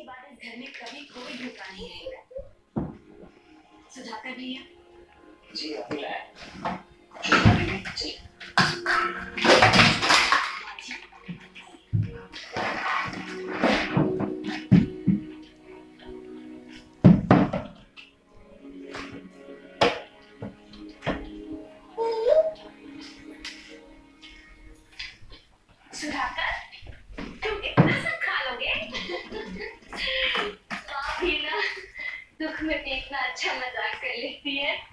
के बाद इस घर में कभी कोई धोखा नहीं रहेगा। सुधाकर भैया जी अभी लाया। सुधाकर तुम इतना सब खा लोगे? माँ भी ना दुख में भी इतना अच्छा मजाक कर लेती है।